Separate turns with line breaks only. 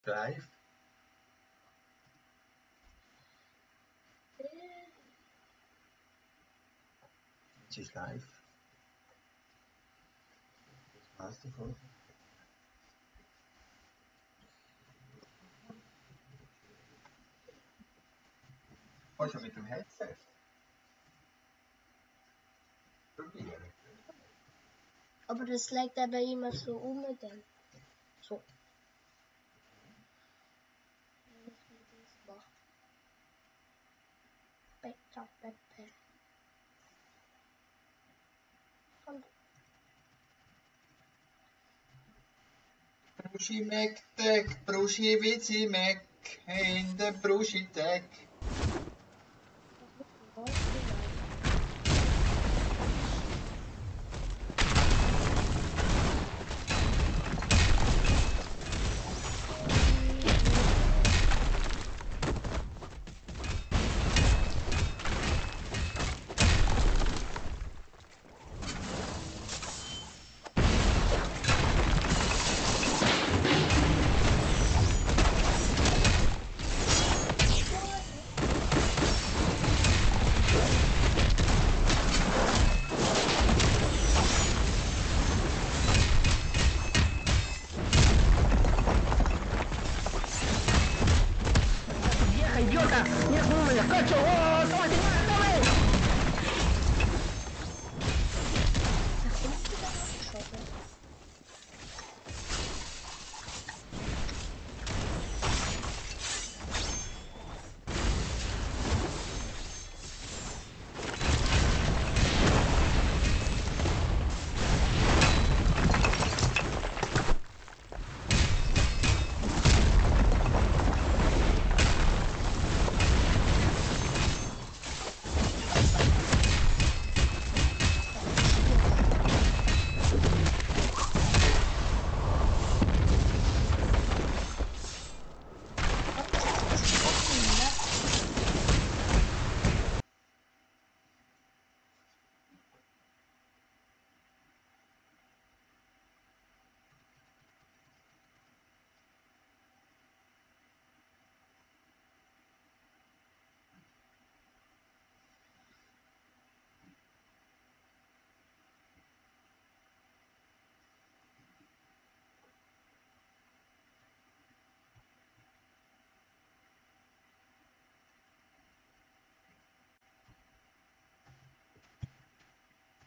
Live? Es ist live. Das war's davon. Also mit dem Headset. Probieren.
Aber das legt aber immer so um dann. So. Backup, Backpack.
Bruschi Meck, Bruschi Witzi Meck, in der Bruschi Tech.
¡Idiota! ¡Mira cómo me la cacho! ¡Oh!